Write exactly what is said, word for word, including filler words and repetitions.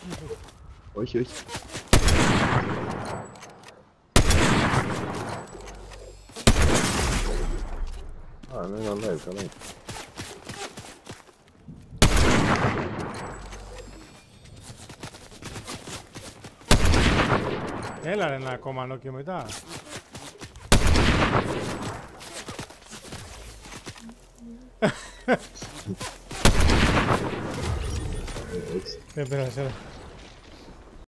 Όχι, όχι. Α, ναι, ένα live, καλά. Έλα ρε ένα κομμανό και μετά. Δεν πέρασε.